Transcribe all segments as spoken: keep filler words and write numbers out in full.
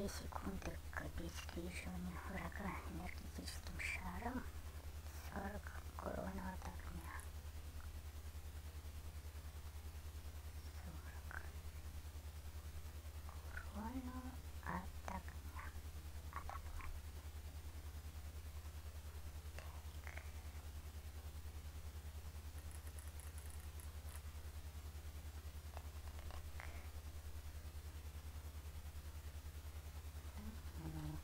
две секунды к обездвиживанию врага энергетическим шаром. сорок урона от огня. сорок урона от огня. От огня. Так. Мгм.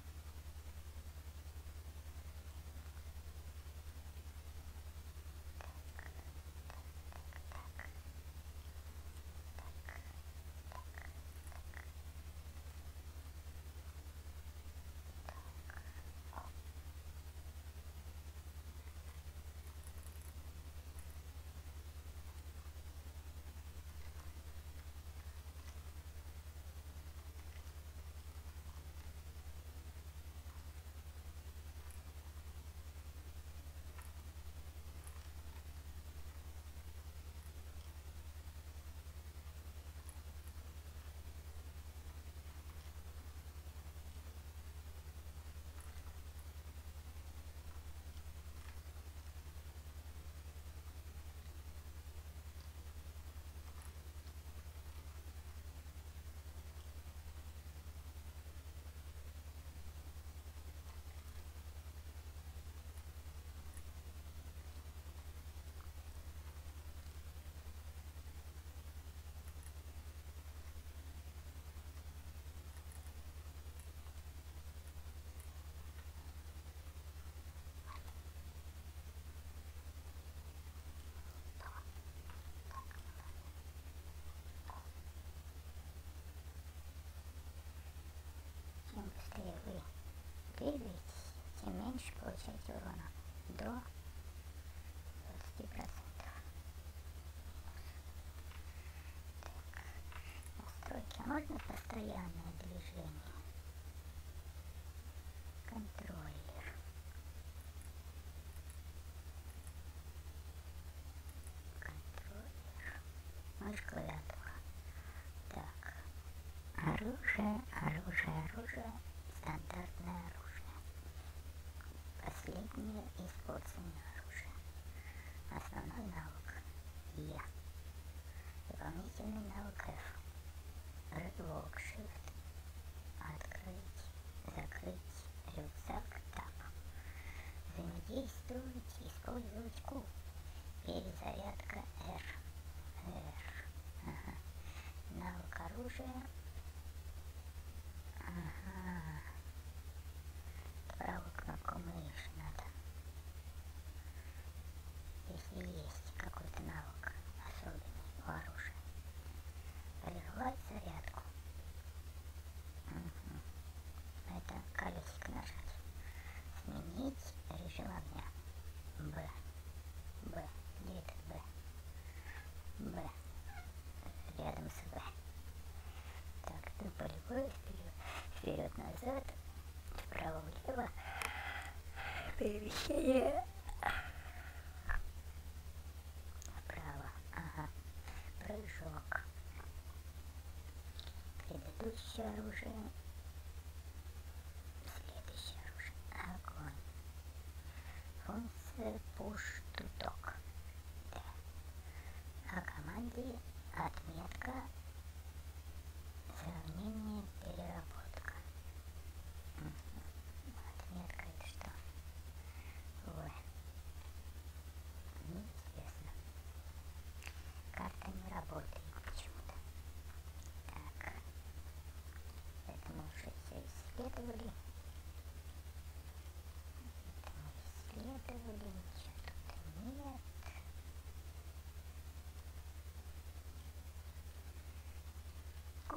Чем быстрее вы двигаетесь, тем меньше получаете урона. До двадцати процентов. Так. Настройки. А можно постоянное движение? Контроллер. Контроллер. Мышь, клавиатура. Так. Оружие, оружие, оружие. Стандартное оружие. Последнее использование оружия. Основной навык Е. Дополнительный навык F. Рывок Shift. Открыть, закрыть рюкзак, тап. Взаимодействовать, использовать Q. Перезарядка R. R. Ага. Навык оружия. Ага. Правую кнопку мыши надо. Если есть какой-то навык особенный у оружия. Прервать зарядку. Угу. Это колесико нажать. Сменить режим огня. Б. Б. Где это Б? Б. Рядом с В. Так, ты полевой, вперед, вперед-назад, вправо-влево. Перемещение. Вправо. Ага. Прыжок. Предыдущее оружие. Следующее оружие. Огонь. Функция push to talk. Да. О команде отметка. Сравнение, переработка. Угу. Отметка это что? В. Неизвестно. Карта не работает почему-то. Так. Это мы уже все исследовали. Это мы исследовали. Ничего тут нет. Ку.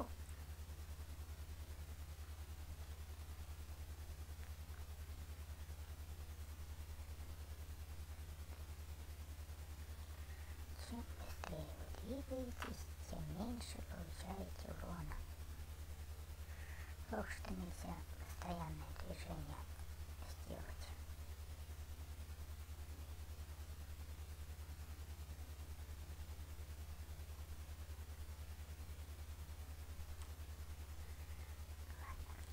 Чем быстрее вы двигаетесь, тем меньше получаете урона. Плохо, что нельзя постоянное движение сделать. Ладно.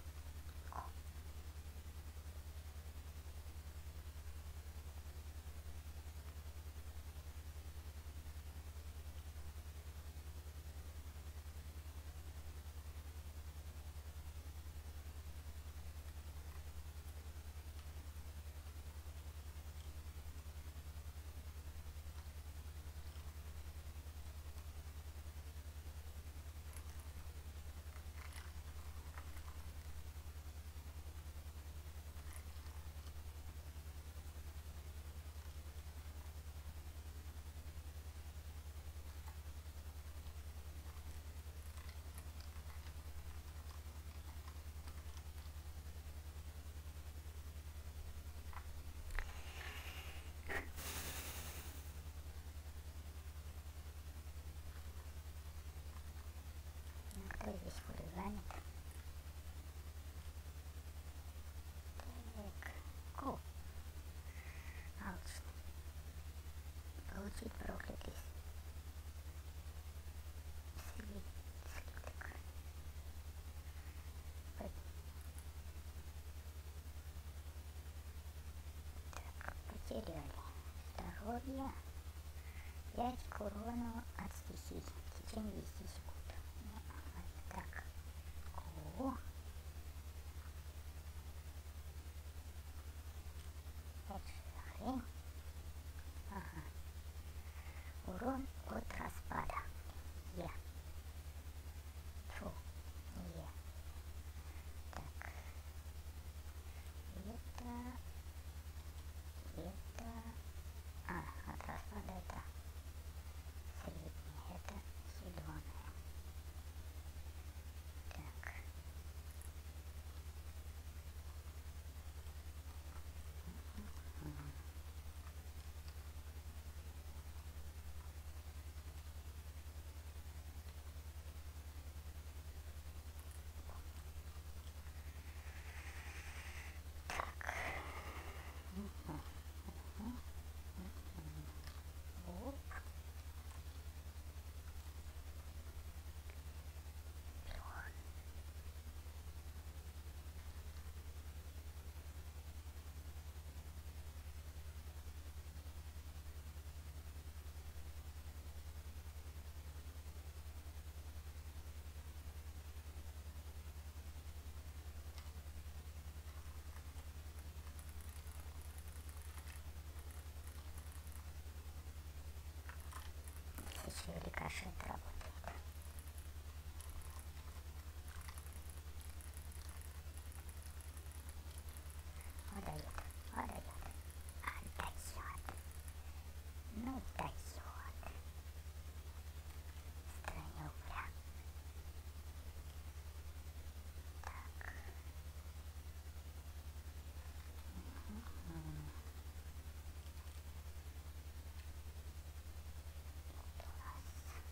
потеряли. Здоровье. пять к урону от стихий. В течение десяти секунд. Так. Ку. Это хрень. Ага. Урон от распада. Е. Фу. Е. Так. Это... Это... А, от распада это средний. Это зеленый. Так. Оп. Еще рикошет работает. Отдает, отдает, отдает. Ну, дает. Странюля. Так. Угу. Это у нас...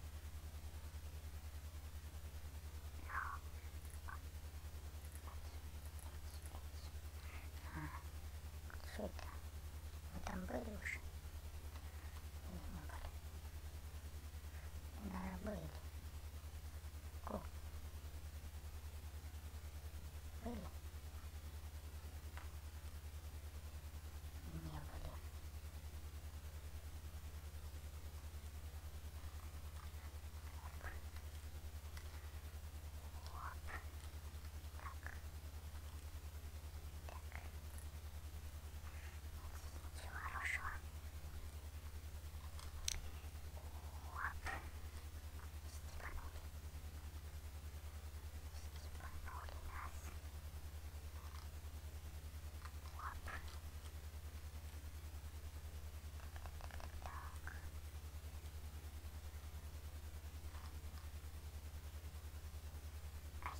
Что это? Вы там были уже? Или не были? Наверное, были. Ку. Были? Не были. Оп. Так. Так. Ничего хорошего. Оп. Степанули. Степанули нас. Оп. Так. Ай.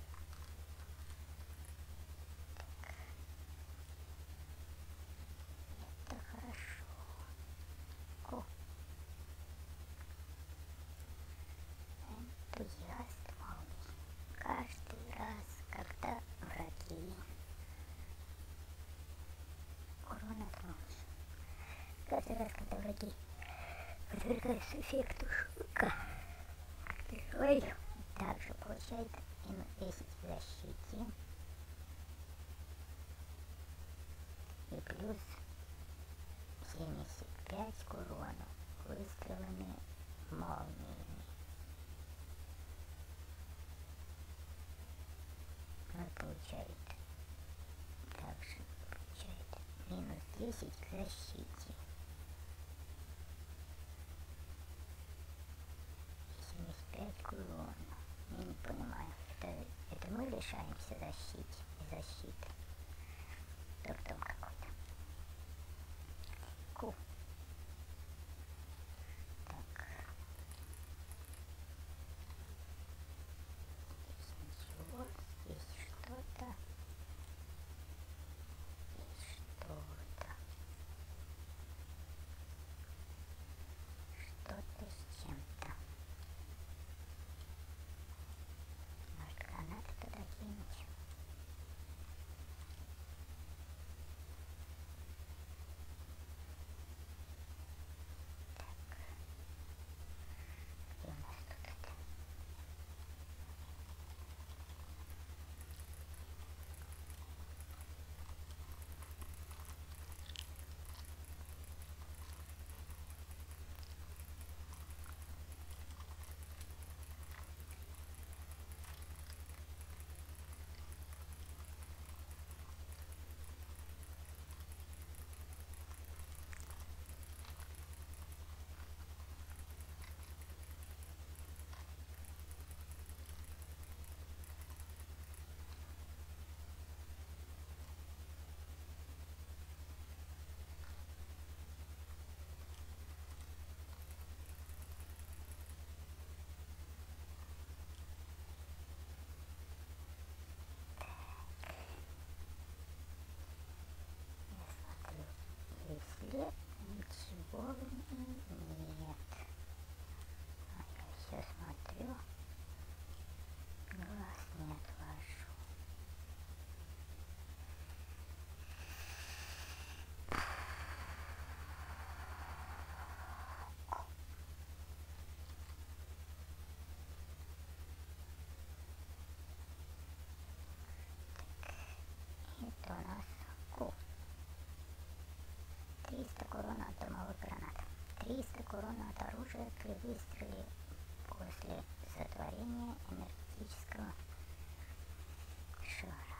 Это хорошо. Ку. Энтузиаст молний. Каждый раз, когда враги урон от молнии. Каждый раз, когда враги подвергаются эффекту шока, герой также получает минус десять в защите и плюс семьдесят пять к урону выстрелами молниями. Он получает также получает минус десять к защите и семьдесят пять к урону. Я не понимаю, это, это мы лишаемся защиты и защиты. Дурдом какой-то. Ку. Так. Здесь ничего, здесь что-то. Здесь что-то. Что-то с чем-то. Может, гранаты туда кинуть? Корни нет. А я все смотрю, глаз не отвожу. Это у нас Q. триста курон атомовых гранат. триста курон от оружия при выстреле после сотворения энергетического шара.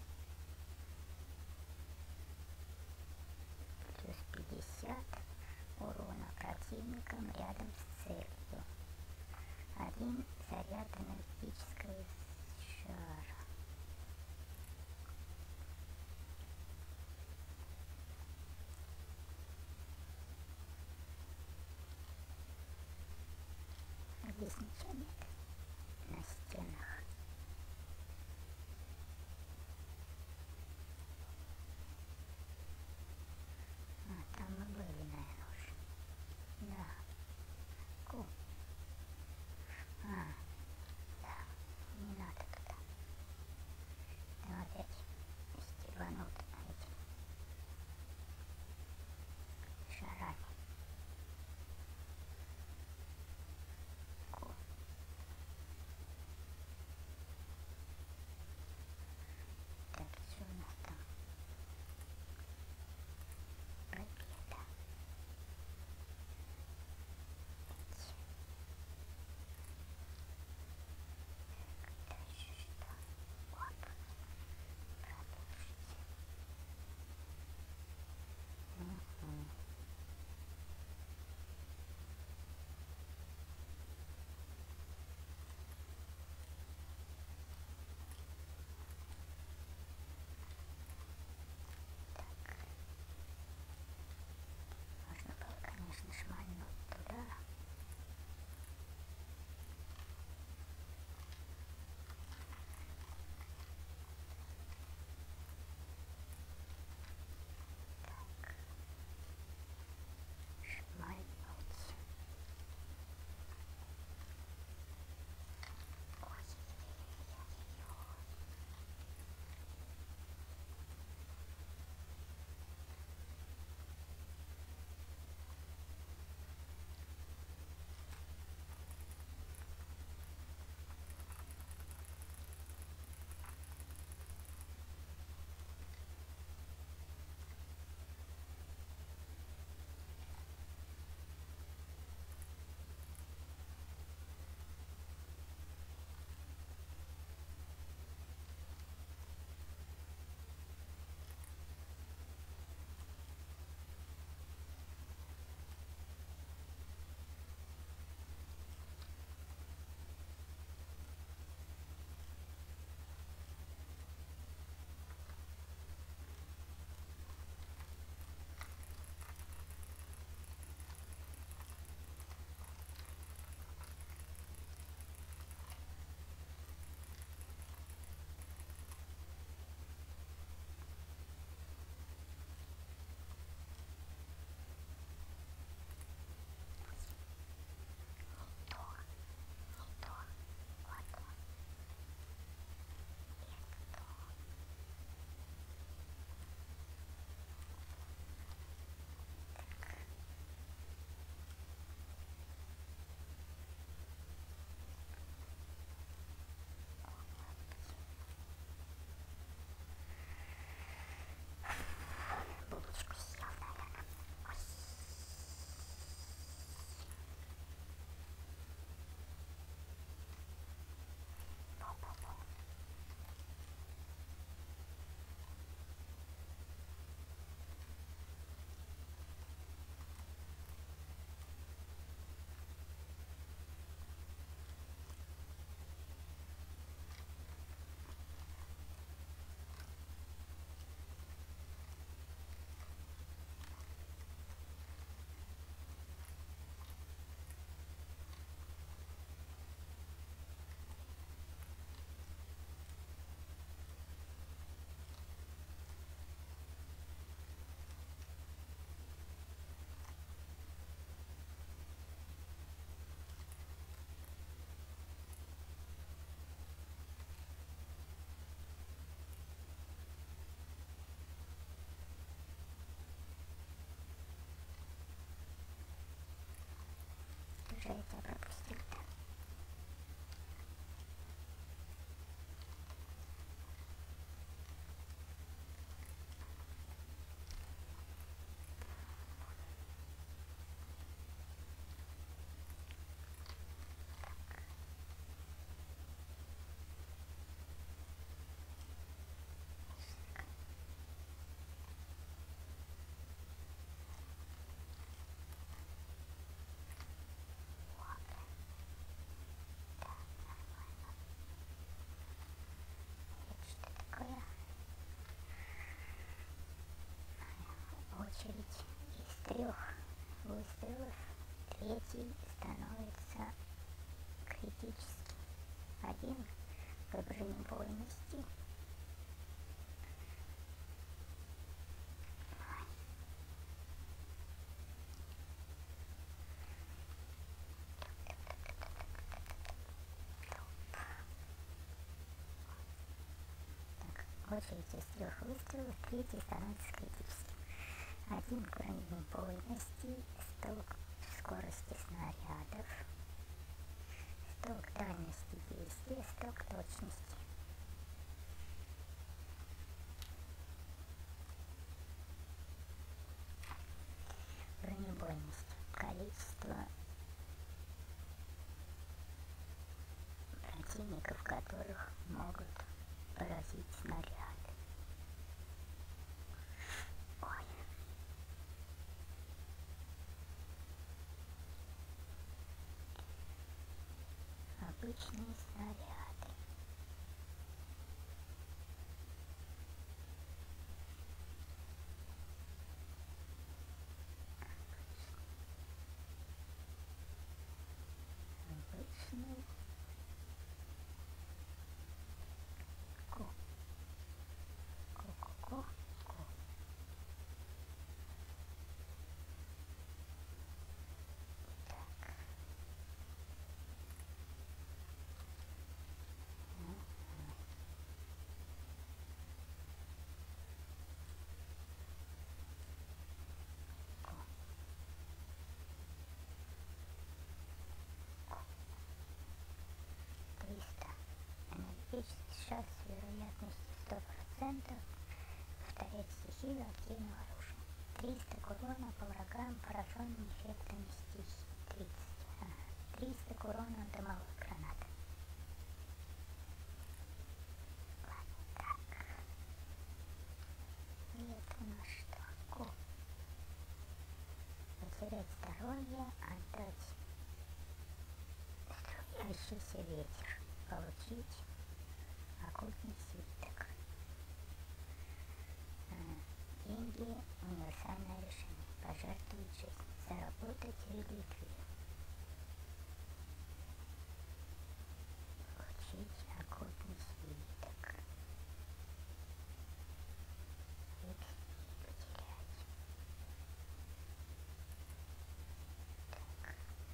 Плюс пятьдесят урона противникам рядом с целью. Один заряд энергетического шара. Здесь ничего нет на стенах. я тебя пропустил-то? Очередь из трех выстрелов, третий становится критическим. Один по бронебойности. Так, очередь из трех выстрелов, третий становится критическим. Один к бронебойности, сто к скорости снарядов, сто к дальности действия, сто к точности. Бронебойность. Количество противников, которых могут поразить снаряды. Обычные снаряды. Обычный. Ко. Ко-ко-ко. Ко. Так. триста. Энергетический шар с вероятностью сто процентов. Повторять стихию активного оружия. триста к урона по врагам, пораженным эффектами стихии. тридцать. Ага. триста к урону от дымовой гранаты. Ладно, так. И это у нас что? Ко. Потерять здоровье, отдать струящийся ветер. Получить оккультный свиток. Деньги – универсальное решение. Пожертвовать жизнь. Заработать реликвию. Получить оккультный свиток. Икс потерять. Так.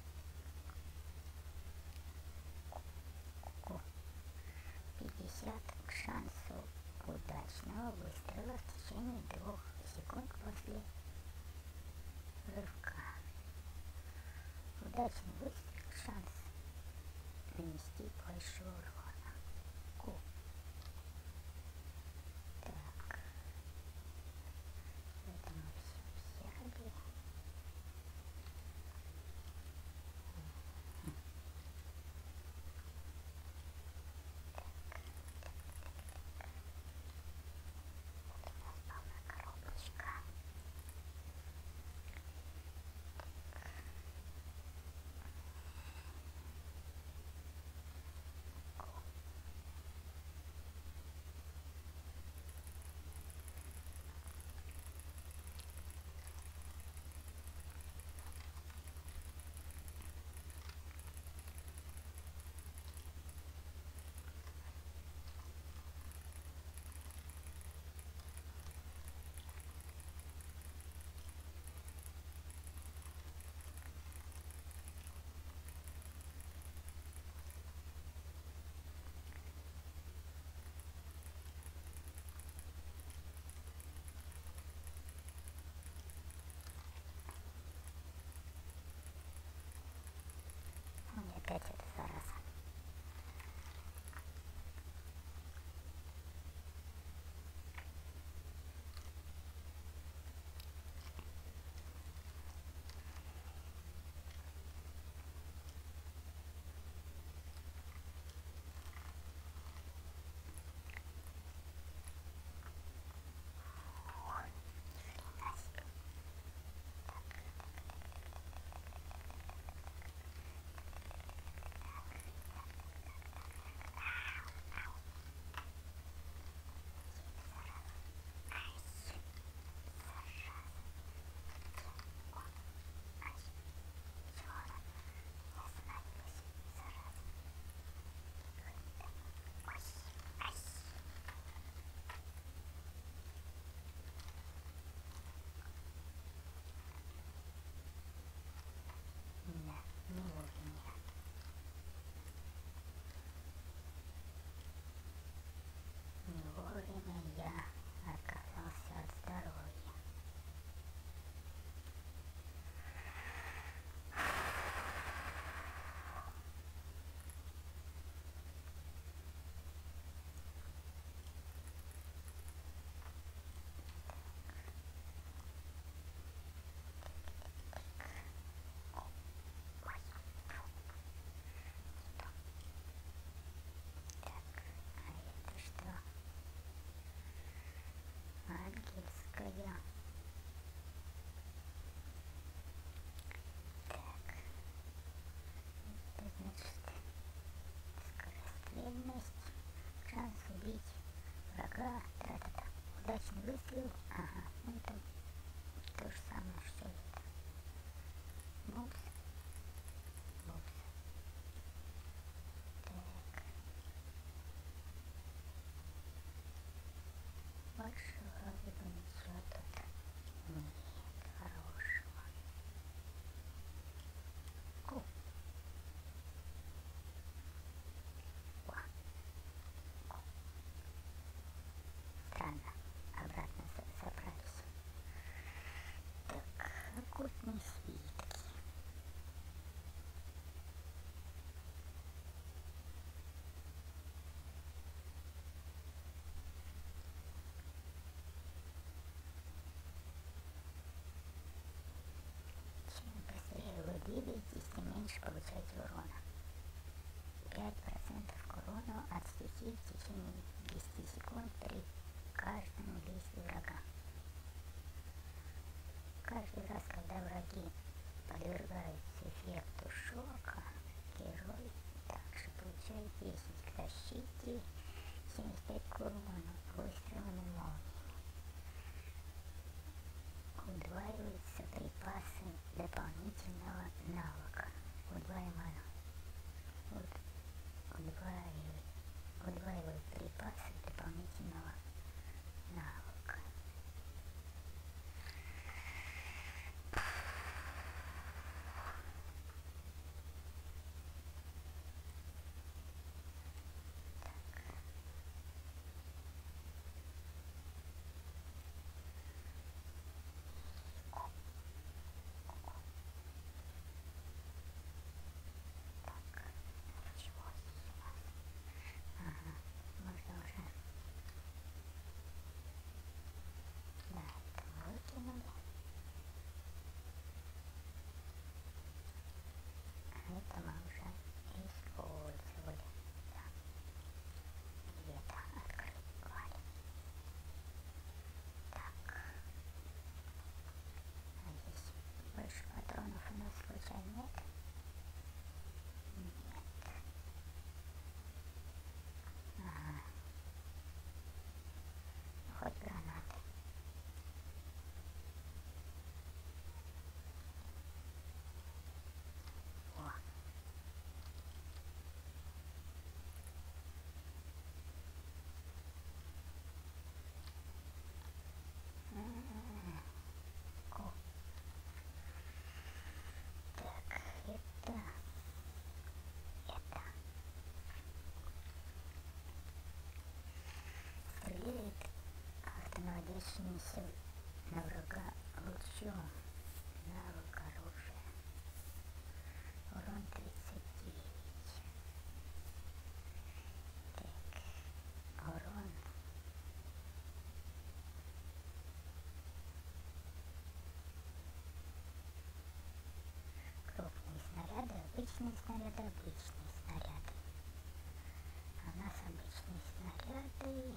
Ко. пятьдесят к шансу удачного выстрела в течение двух секунд после рывка. Удачный выстрел, шанс нанести больше урона. Ку. Так. Это мы все взяли. Коробочка. Ко. выстрел. Ага, ну это то же самое, что это. Мопс. Мопс. Так. Больше вроде бы ничего тут нет хорошего. О! О! О! Странно. Обратно собрались. Так, оккультные свитки. Чем быстрее вы двигаетесь, тем меньше получаете урона. пять процентов к урону от стихии в течение десяти секунд при каждом действии врага. Каждый раз, когда враги подвергаются эффекту шока, герой также получает десять к защите, семьдесят пять к урону выстрелами молниями. Удваиваются припасы дополнительного навыка. Удваивают, удваивают, удваивают припасы дополнительного навыка. Это мы уже использовали. Да. И это открывали. Так. А здесь больше патронов у нас случайно нет? Нет. Ага. Хоть гранаты. О. О. Так, это... Это... Стреляет автонаводящимися на врага лучом. Навык оружия. Урон тридцать девять. Так, урон. Крупные снаряды, обычные снаряды, обычные снаряды. А у нас обычные снаряды.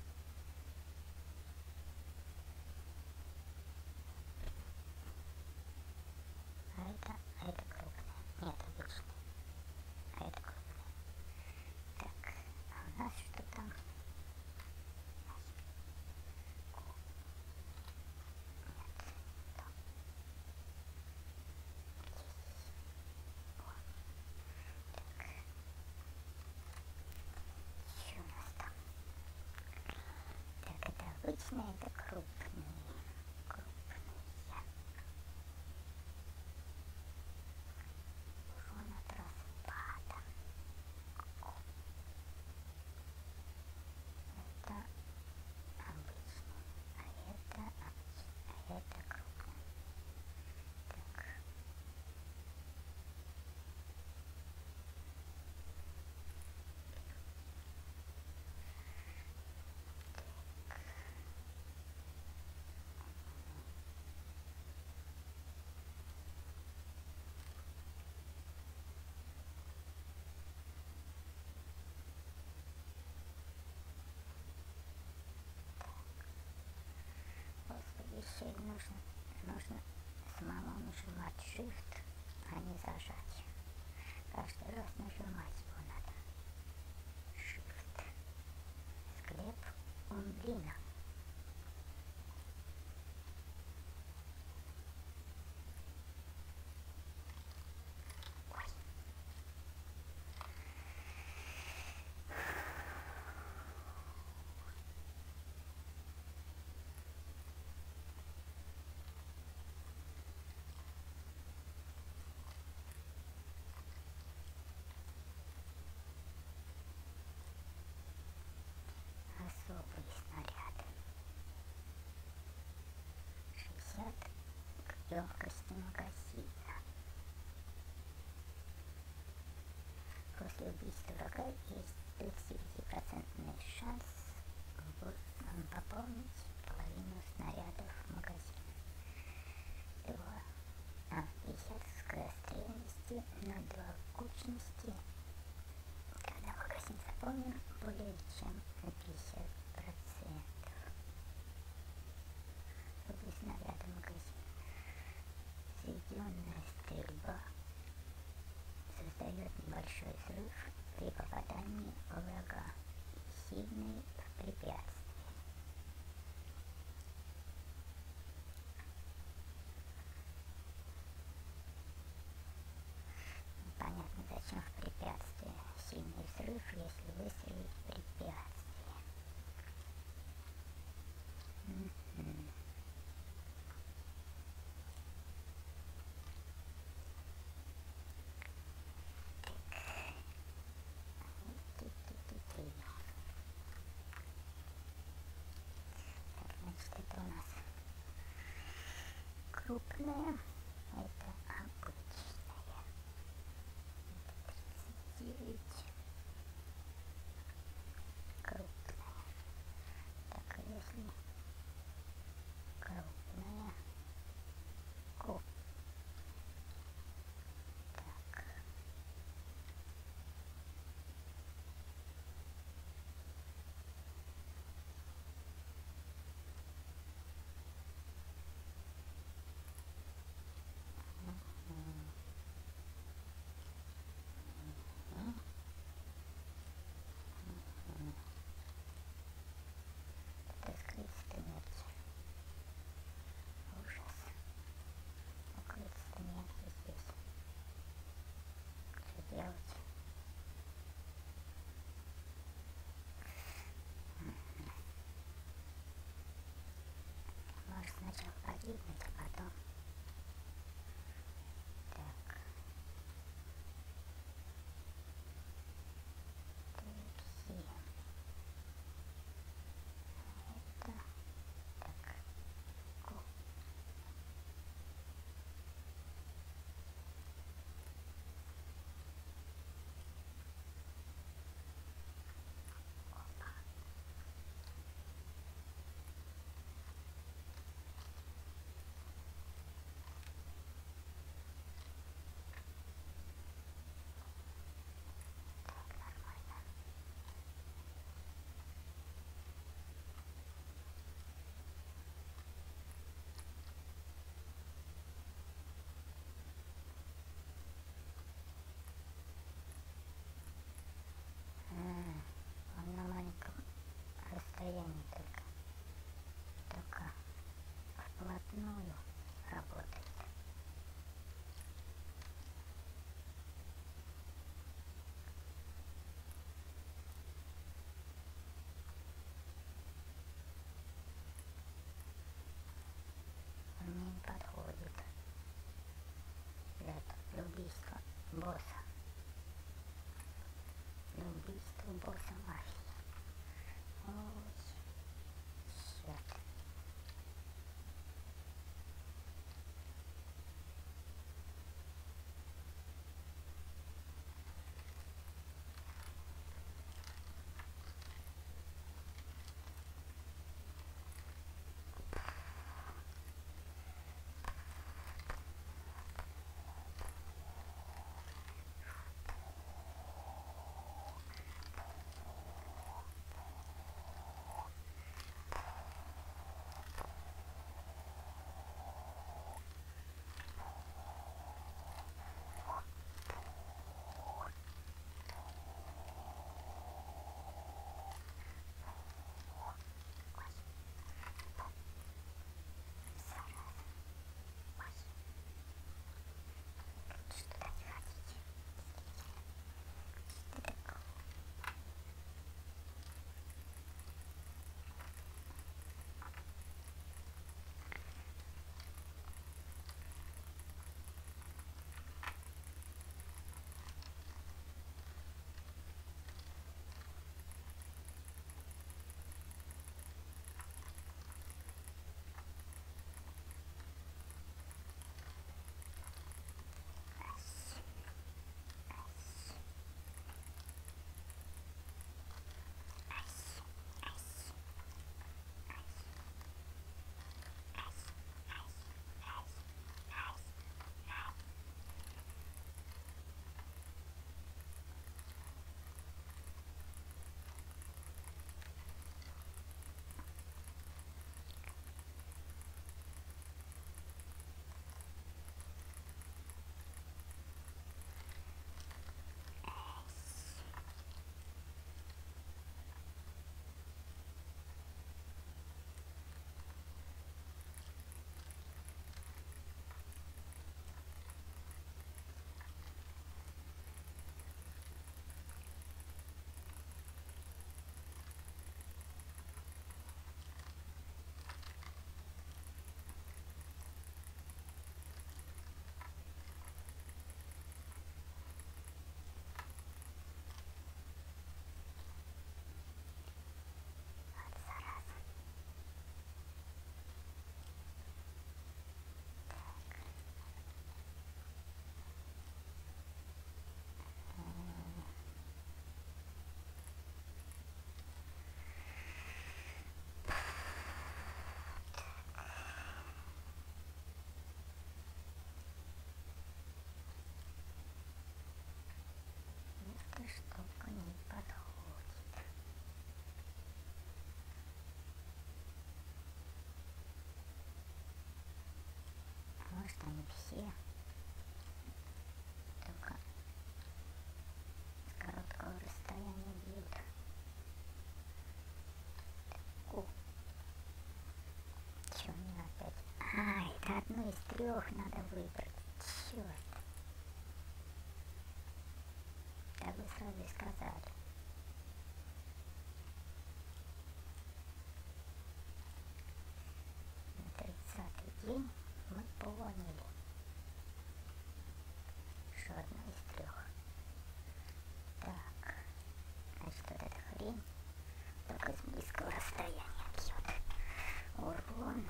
А это, а это крупные. Нет, обычные. А это крупные. Так, а у нас что там? Что у нас там? Так, это обычные, это крупные. Крупные. Урон от распада. Это обычный. А это обычный. А это крупный. Так. После вещей нужно, нужно самому нажимать Shift, а не зажать. Каждый раз нажимать его надо. Shift. Склеп Умблина. убийства врага есть тридцать пять процентов шанс пополнить половину снарядов магазина. два. А, пятьдесят скорострельности, ноль целых два кучности. Когда магазин заполнен более чем на пятьдесят процентов. Любые снаряды магазина. Сведенная стрельба создает небольшой взрыв при попадании во врага и сильный препятствие. Понятно, зачем в препятствие сильный взрыв, если выстрелить в препятствие. Mm-hmm. Это у нас крупная, это обычная, это тридцать девять, крупная. Так, если крупная, круп, так, это скрыть смерть. Ужас. Укрыть смерть здесь. Что делать? Может сначала погибнуть, а потом. Так. Трипси. Это. Так. Ку. Опа. они все только с короткого расстояния бьют. О, чё мне опять? А, это одну из трех надо выбрать. Черт. Да вы сразу и сказали. На тридцатый день мы поняли, что одна из трех. Так, значит, вот эта хрень только с близкого расстояния бьет. Урон.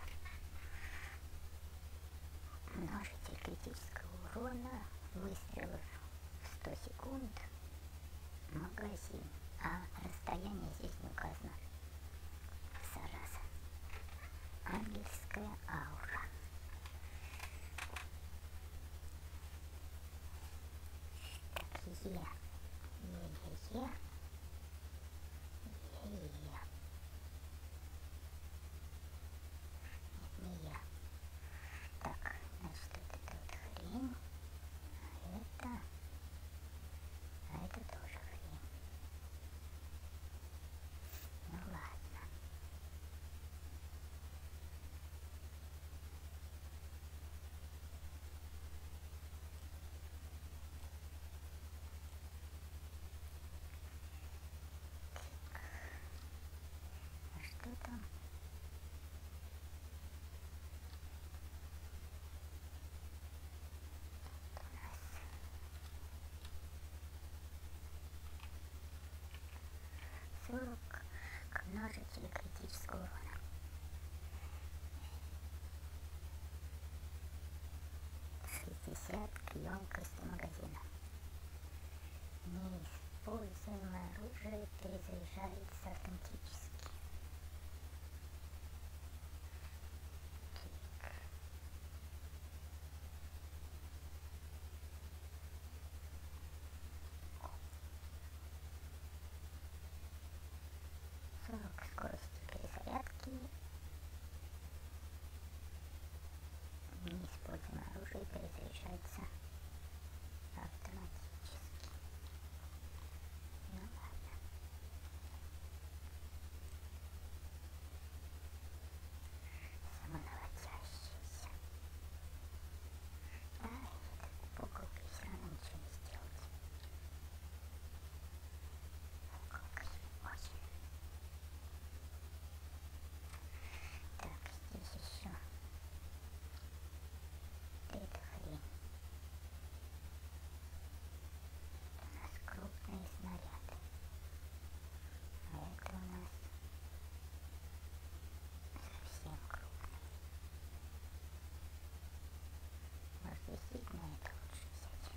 Множитель критического урона. Выстрелы в сто секунд. Магазин. А расстояние здесь не указано. Зараза. Ангельская аура. Так, Е. Е-е-е. Е-е-е. Нет, не я. Так, значит, вот это вот хрень. А это... А это тоже хрень. Ну ладно. А что там? сорок к множителю критического урона. шестьдесят к емкости магазина. Неиспользуемое оружие перезаряжается автоматически. сорок скорости перезарядки. Неиспользуемое оружие перезаряжается автоматически. Ну ладно. Самонаводящийся. Да, этот пуколкой все равно ничего не сделать. Пуколкой. Ой. Так, здесь еще эта хрень. Это у нас крупные снаряды. А это у нас совсем крупный. Может, действительно это лучше взять.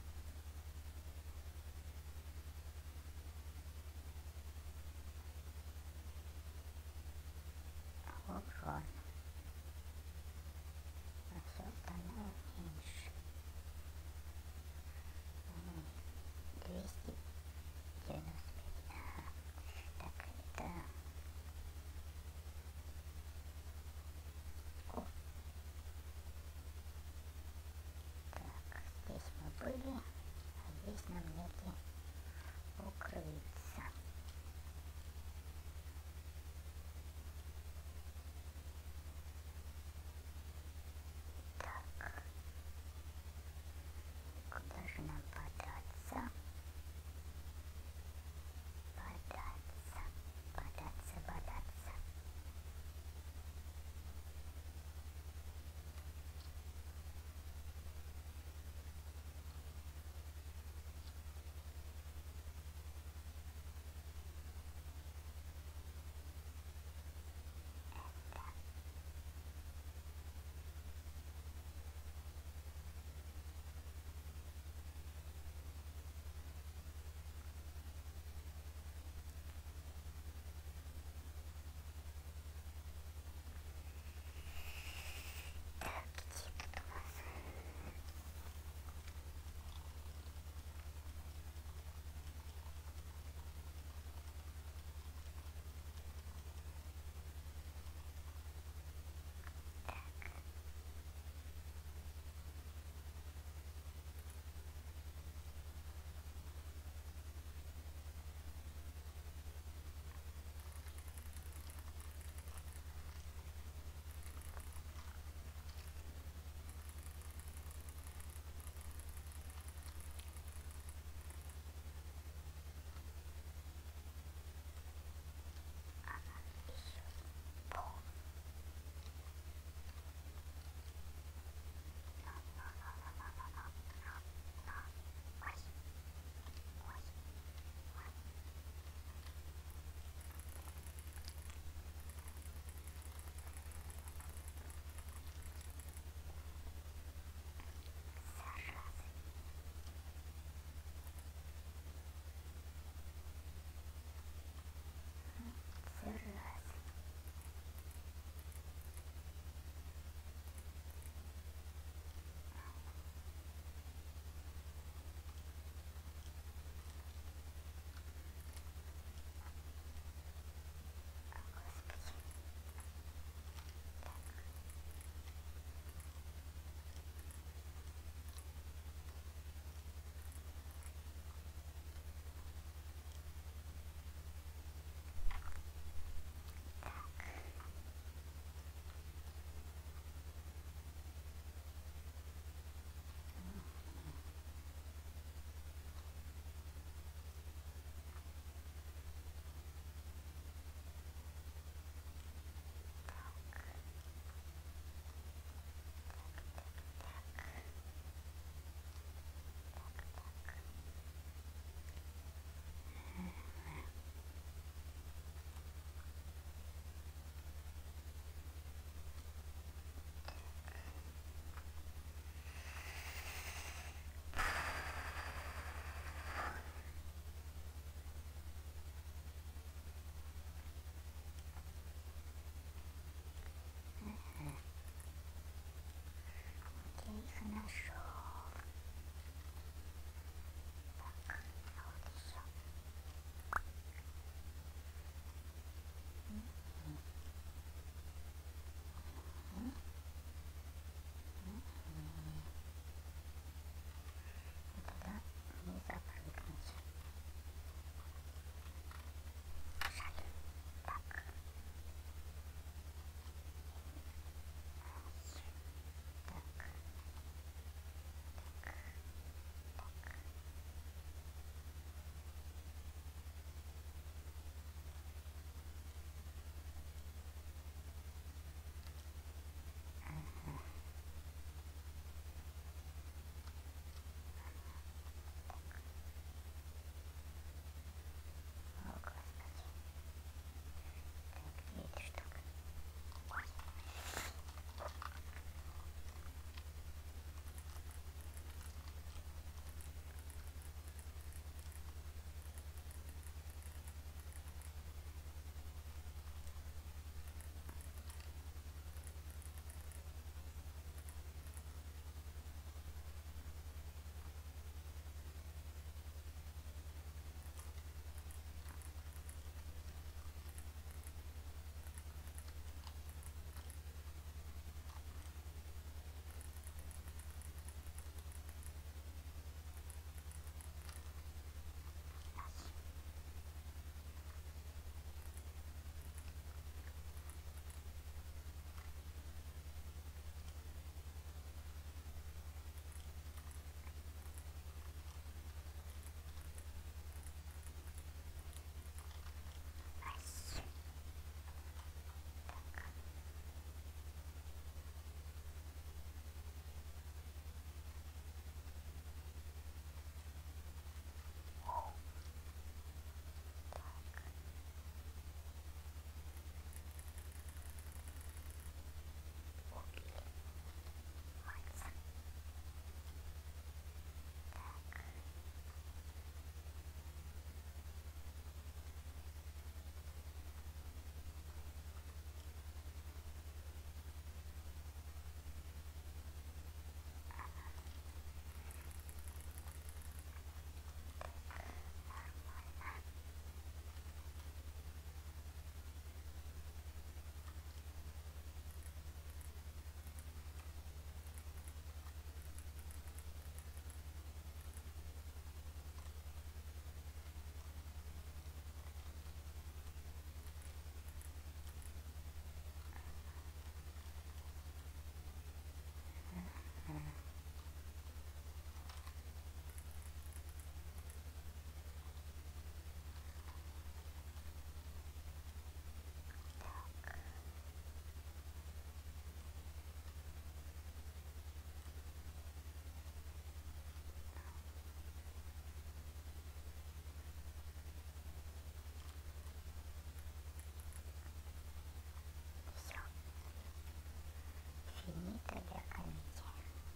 Урон. А все остальное меньше. двести девяносто пять. Ага. Так, это... О. Так. Нашел. Так, а вот еще. Туда не запрыгнуть. Жаль. Так. Так. О, Господи. Так, где эта штука? Ой. Все. Финита ля комедия.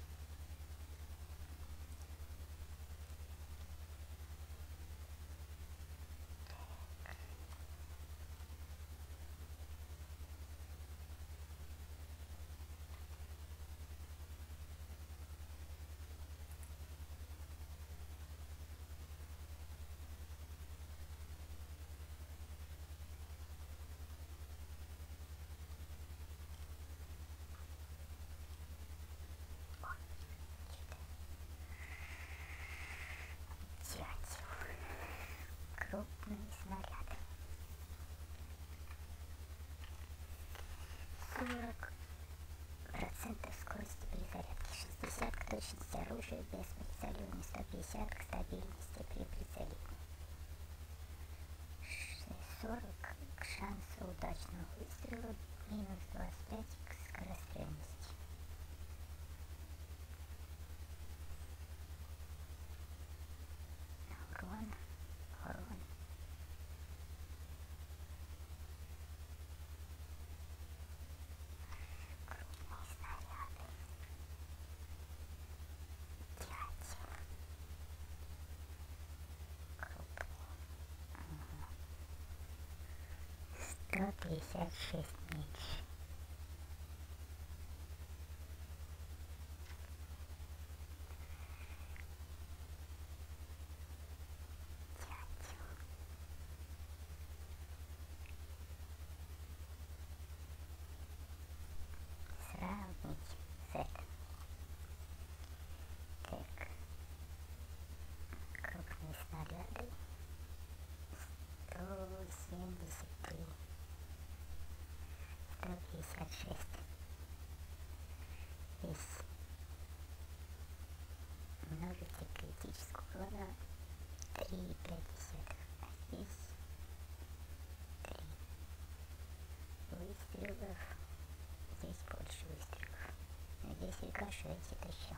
Дятел. Крупные снаряды. сорок процентов скорости перезарядки, шестьдесят к точности оружия без прицеливания, сто пятьдесят к стабильности при прицеливании, сорок к шансу удачного выстрела, минус двадцать пять к скорострельности. Урон, урон. Крупные снаряды. Дятел. Крупные. сто пятьдесят шесть меньше. энергетического урона три и пять десятых. А здесь три выстрелов. Здесь больше выстрелов. Но здесь рикошетит еще.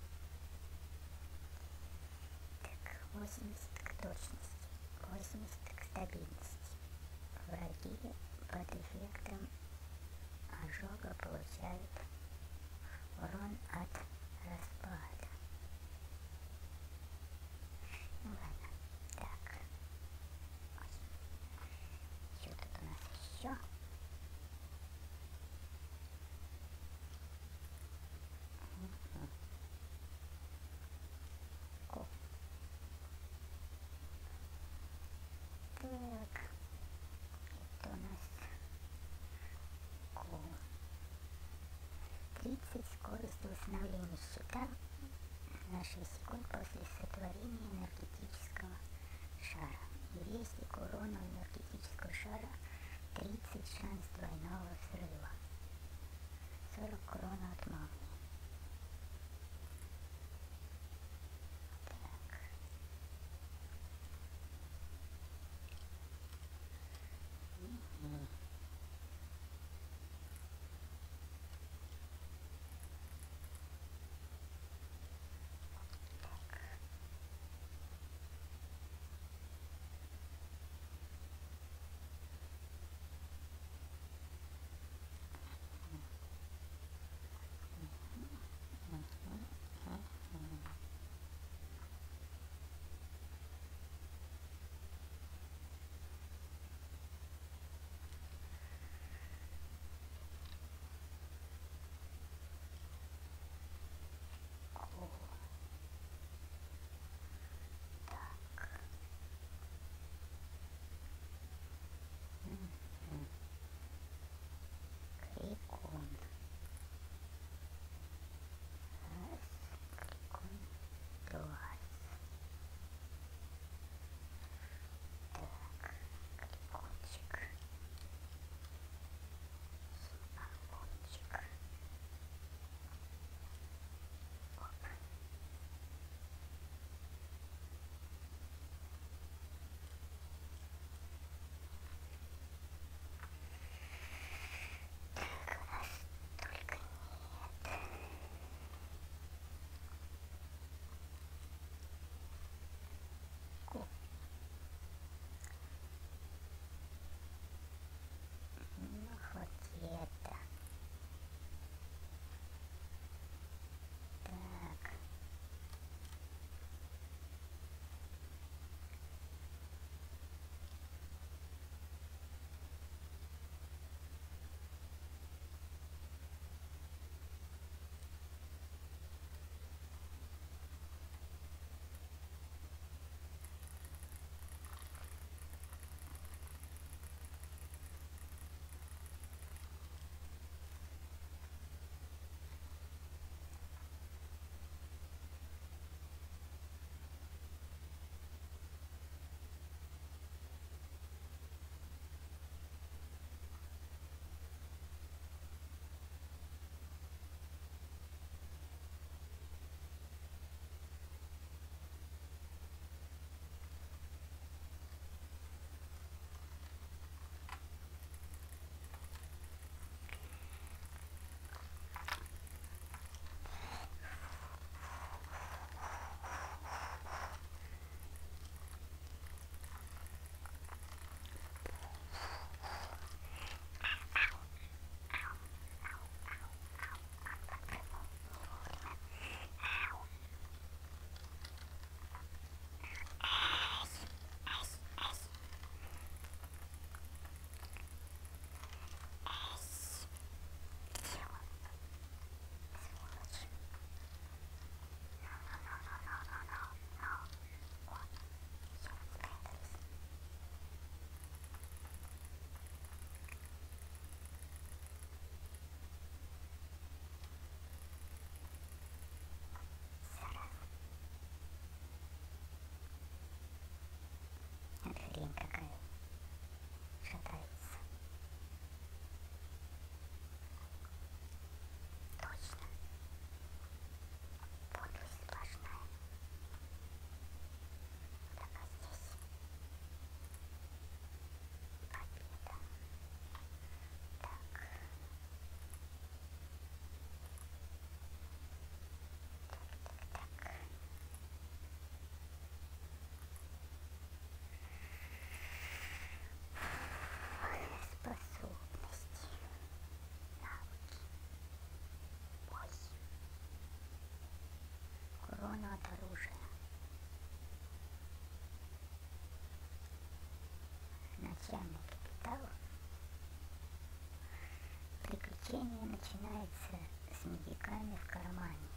Так, восемьдесят к точности, восемьдесят к стабильности. Враги под эффектом ожога получают урон от распада. Ну ладно, так. Ой. Что тут у нас еще? Ко. Так. Это у нас ко. тридцать скорость восстановления щита на шесть секунд после сотворения энергетического шара. двести к урону энергетического шара, тридцать шанс двойного взрыва, сорок к урону от молнии. Так. И-и. частями капитала. Приключение начинается с медиками в кармане.